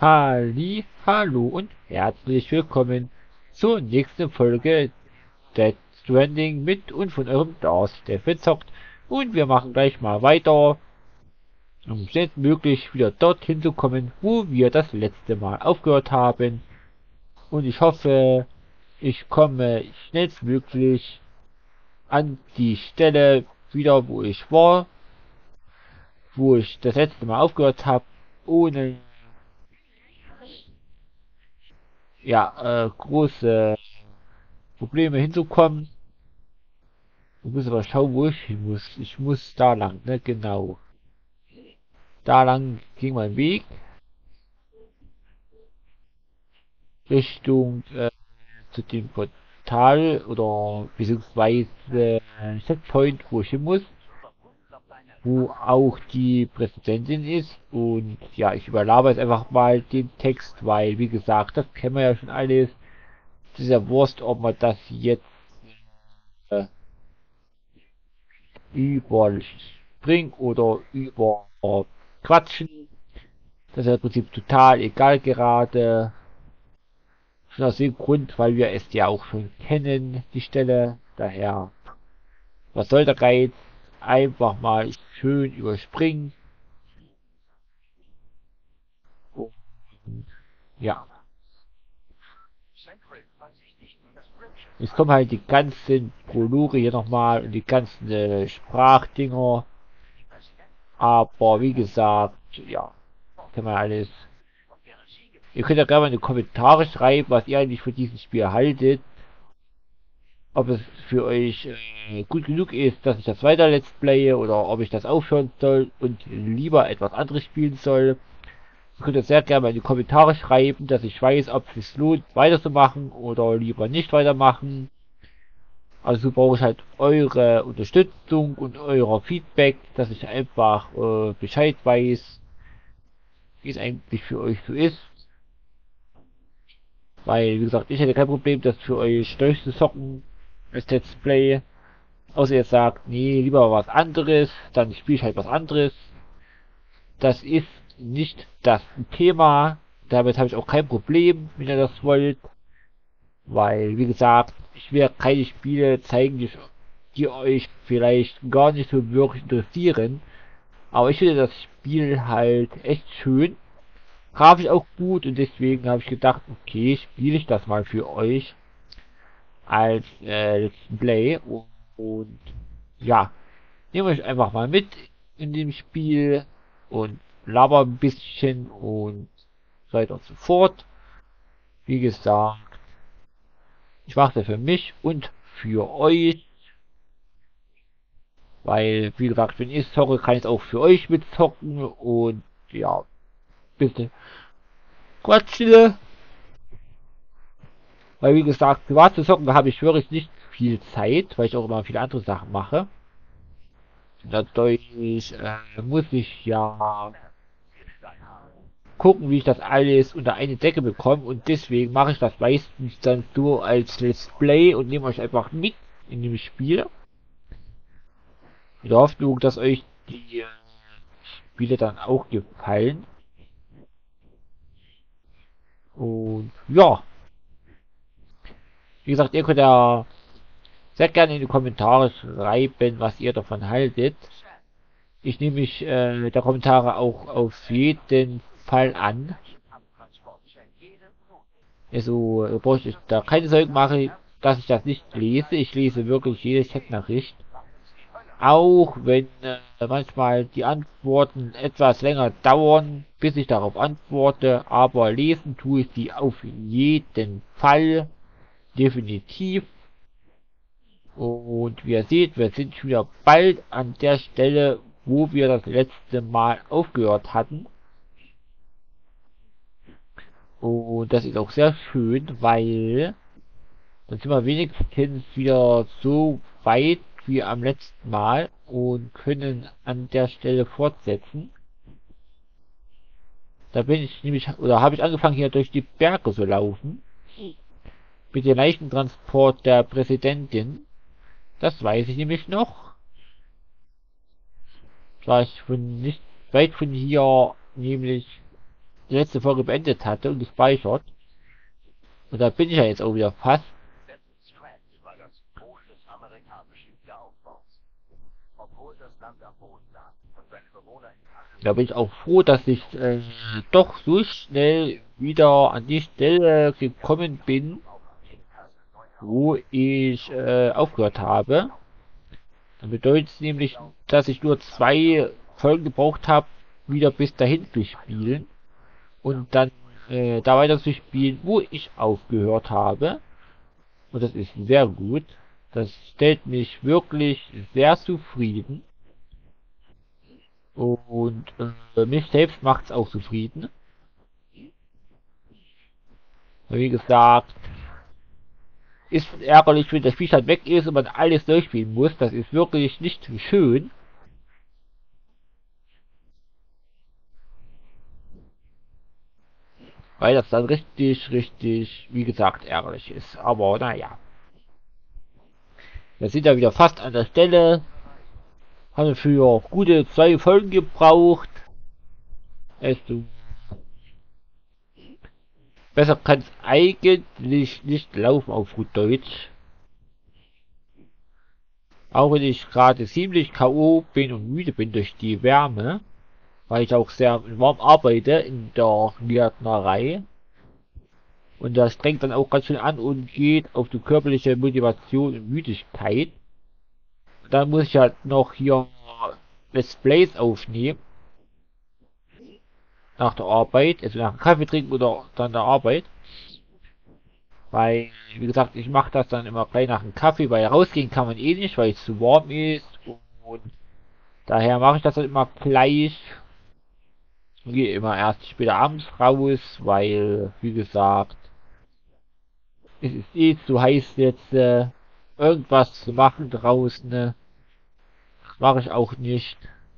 Hallo und herzlich willkommen zur nächsten Folge Dead Stranding mit und von eurem Lars, der verzockt. Und wir machen gleich mal weiter, um schnellstmöglich wieder dorthin zu kommen, wo wir das letzte Mal aufgehört haben. Und ich hoffe, ich komme schnellstmöglich an die Stelle wieder, wo ich war, wo ich das letzte Mal aufgehört habe, ohne große Probleme hinzukommen. Ich muss aber schauen, wo ich hin muss. Ich muss da lang, ne? Genau. Da lang ging mein Weg Richtung zu dem Portal oder beziehungsweise Checkpoint, wo ich hin muss, wo auch die Präsidentin ist. Und ja, ich überlabe jetzt einfach mal den Text, weil, wie gesagt, das kennen wir ja schon alles. Es ist ja Wurst, ob man das jetzt äh, überspringen oder überquatschen. Das ist im Prinzip total egal gerade. Schon aus dem Grund, weil wir es ja auch schon kennen, die Stelle. Daher, was soll der Reiz? Einfach mal schön überspringen. Und ja, jetzt kommen halt die ganzen Prologe hier nochmal und die ganzen Sprachdinger. Aber wie gesagt, ja, kann man alles. Ihr könnt ja gerne mal in die Kommentare schreiben, was ihr eigentlich von diesem Spiel haltet. Ob es für euch gut genug ist, dass ich das weiter let's playe oder ob ich das aufhören soll und lieber etwas anderes spielen soll. Ihr könnt das sehr gerne mal in die Kommentare schreiben, dass ich weiß, ob es sich lohnt weiterzumachen oder lieber nicht weitermachen. Also brauche ich halt eure Unterstützung und euer Feedback, dass ich einfach Bescheid weiß, wie es eigentlich für euch so ist. Weil, wie gesagt, ich hätte kein Problem, das für euch durchzuzocken als Let's Play. Außer ihr sagt, nee, lieber was anderes, dann spiele ich halt was anderes. Das ist nicht das Thema. Damit habe ich auch kein Problem, wenn ihr das wollt. Weil, wie gesagt, ich werde keine Spiele zeigen, die euch vielleicht gar nicht so wirklich interessieren. Aber ich finde das Spiel halt echt schön. Grafisch auch gut und deswegen habe ich gedacht, okay, spiele ich das mal für euch als Let's Play. Und ja, nehme euch einfach mal mit in dem Spiel und laber ein bisschen und so weiter und so fort. Wie gesagt, ich mache das für mich und für euch, weil, wie gesagt, wenn ich zocke, kann ich es auch für euch mitzocken und ja, bitte Quatschle, weil wie gesagt, privat zu zocken habe ich wirklich nicht viel Zeit, weil ich auch immer viele andere Sachen mache. Dadurch muss ich ja gucken, wie ich das alles unter eine Decke bekomme und deswegen mache ich das meistens dann so als Let's Play und nehme euch einfach mit in dem Spiel. In der Hoffnung, dass euch die Spiele dann auch gefallen. Und ja, wie gesagt, ihr könnt ja sehr gerne in die Kommentare schreiben, was ihr davon haltet. Ich nehme mich der Kommentare auch auf jeden Fall an. Also brauche ich da keine Sorgen machen, dass ich das nicht lese. Ich lese wirklich jede Chatnachricht. Auch wenn manchmal die Antworten etwas länger dauern, bis ich darauf antworte, aber lesen tue ich die auf jeden Fall. Definitiv. Und wie ihr seht, wir sind schon wieder bald an der Stelle, wo wir das letzte Mal aufgehört hatten. Und das ist auch sehr schön, weil dann sind wir wenigstens wieder so weit wie am letzten Mal und können an der Stelle fortsetzen. Da bin ich nämlich, oder habe ich angefangen hier durch die Berge zu laufen. Mit dem Leichentransport der Präsidentin. Das weiß ich nämlich noch. Da ich von nicht weit von hier nämlich die letzte Folge beendet hatte und gespeichert. Und da bin ich ja jetzt auch wieder fast. Da bin ich auch froh, dass ich doch so schnell wieder an die Stelle gekommen bin, wo ich aufgehört habe. Das bedeutet nämlich, dass ich nur 2 Folgen gebraucht habe, wieder bis dahin zu spielen und dann da weiter zu spielen, wo ich aufgehört habe. Und das ist sehr gut. Das stellt mich wirklich sehr zufrieden. Und mich selbst macht es auch zufrieden. Wie gesagt, ist ärgerlich, wenn das Spiel halt weg ist und man alles durchspielen muss. Das ist wirklich nicht schön. Weil das dann richtig, wie gesagt, ärgerlich ist. Aber naja. Wir sind ja wieder fast an der Stelle. Haben für gute 2 Folgen gebraucht. Also, besser kann es eigentlich nicht laufen auf gut Deutsch. Auch wenn ich gerade ziemlich K.O. bin und müde bin durch die Wärme. Weil ich auch sehr warm arbeite in der Gärtnerei. Und das strengt dann auch ganz schön an und geht auf die körperliche Motivation und Müdigkeit. Dann muss ich halt noch hier Let's Plays aufnehmen. Nach der Arbeit, also nach dem Kaffee trinken oder dann der Arbeit. Weil, wie gesagt, ich mache das dann immer gleich nach dem Kaffee, weil rausgehen kann man eh nicht, weil es zu warm ist. Und daher mache ich das dann immer gleich. Und gehe immer erst später abends raus, weil, wie gesagt, es ist eh zu heiß jetzt, irgendwas zu machen draußen. Ne? Das mache ich auch nicht.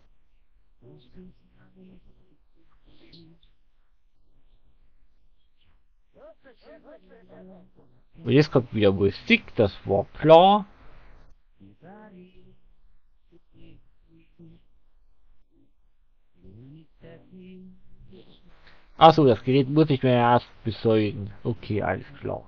Und jetzt kommt wieder Musik, das war klar. Achso, das Gerät muss ich mir erst besorgen. Okay, alles klar.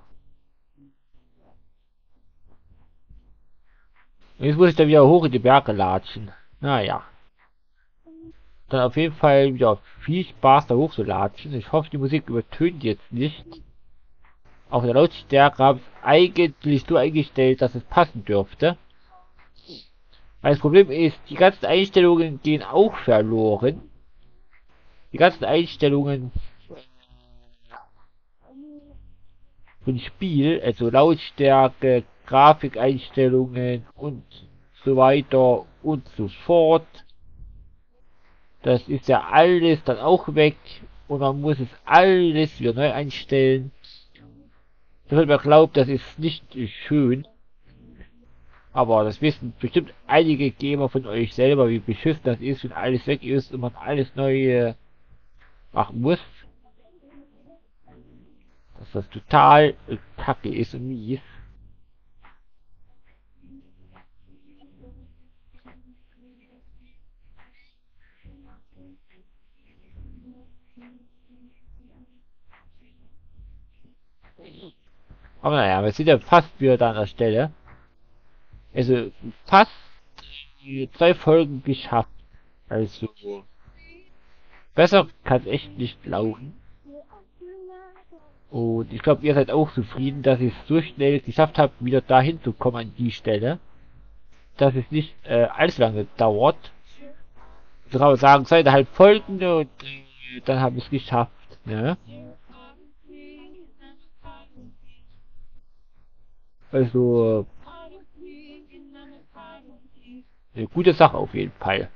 Und jetzt muss ich dann wieder hoch in die Berge latschen. Naja. Dann auf jeden Fall wieder viel Spaß da hoch zu latschen. Ich hoffe, die Musik übertönt jetzt nicht. Auf der Lautstärke habe ich eigentlich so eingestellt, dass es passen dürfte. Das Problem ist, die ganzen Einstellungen gehen auch verloren. Die ganzen Einstellungen vom Spiel, also Lautstärke, Grafikeinstellungen und so weiter und so fort. Das ist ja alles dann auch weg und man muss es alles wieder neu einstellen. Damit man glaubt, das ist nicht schön. Aber das wissen bestimmt einige Gamer von euch selber, wie beschissen das ist, wenn alles weg ist und man alles neu machen muss. Dass das total kacke ist und mies. Aber naja, wir sind ja fast wieder da an der Stelle. Also fast die 2 Folgen geschafft. Also besser kann es echt nicht laufen. Und ich glaube, ihr seid auch zufrieden, dass ich es so schnell geschafft habe, wieder dahin zu kommen an die Stelle. Dass es nicht allzu lange dauert. Ich kann sagen, 2,5 Folgen und dann habe ich es geschafft. Ne? Also eine gute Sache auf jeden Fall.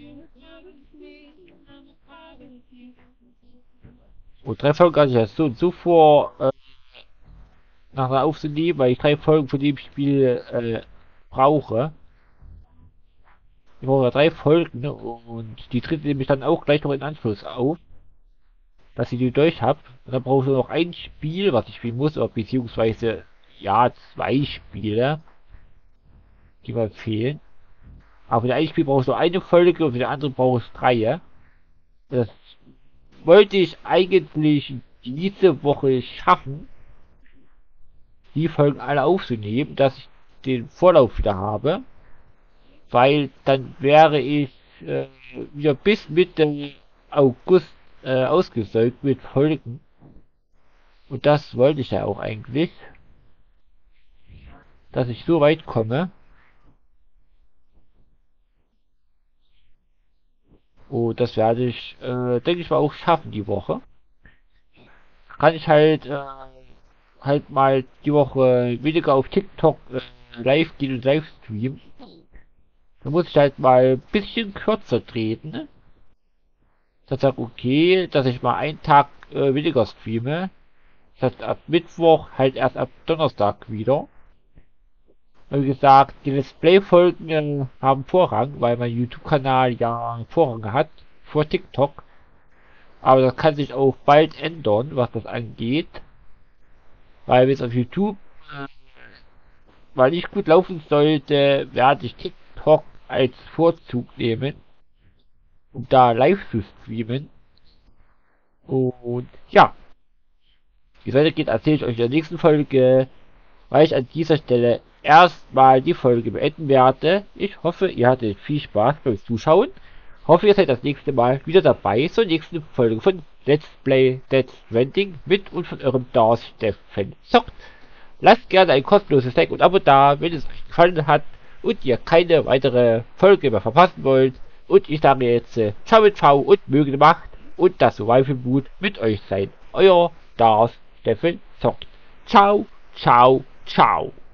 Und 3 Folgen hatte ich ja so und so vor, nachher aufzunehmen, weil ich 3 Folgen von dem Spiel brauche. Ich brauche ja 3 Folgen, ne? Und die dritte nehme ich dann auch gleich noch in Anschluss auf, dass ich die durch habe. Und dann brauche ich nur noch ein Spiel, was ich spielen muss, oder beziehungsweise ja 2 Spiele, die mir fehlen. Aber für das eine Spiel brauche ich nur eine Folge und für die andere brauche ich 3. Das wollte ich eigentlich diese Woche schaffen, die Folgen alle aufzunehmen, dass ich den Vorlauf wieder habe, weil dann wäre ich wieder bis Mitte August ausgesäugt mit Folgen. Und das wollte ich ja auch eigentlich, dass ich so weit komme. Und das werde ich, denke ich mal, auch schaffen die Woche. Kann ich halt mal die Woche weniger auf TikTok live gehen und live streamen. Da muss ich halt mal ein bisschen kürzer treten. Ne? Das sagt okay, dass ich mal einen Tag weniger streame. Das heißt ab Mittwoch, halt erst ab Donnerstag wieder. Wie gesagt, die Let's Play-Folgen haben Vorrang, weil mein YouTube-Kanal ja Vorrang hat vor TikTok. Aber das kann sich auch bald ändern, was das angeht. Weil wenn es auf YouTube weil nicht gut laufen sollte, werde ich TikTok als Vorzug nehmen, um da live zu streamen. Und ja, wie es weitergeht, erzähle ich euch in der nächsten Folge, weil ich an dieser Stelle erstmal die Folge beenden werde. Ich hoffe, ihr hattet viel Spaß beim Zuschauen. Hoffe, ihr seid das nächste Mal wieder dabei zur nächsten Folge von Let's Play Death Stranding mit und von eurem Darth Steffen Zockt. Lasst gerne ein kostenloses Like und Abo da, wenn es euch gefallen hat und ihr keine weitere Folge mehr verpassen wollt. Und ich sage jetzt ciao, ciao und möge die Macht und das Survival Mood mit euch sein. Euer Darth Steffen Zockt. Ciao, ciao, ciao.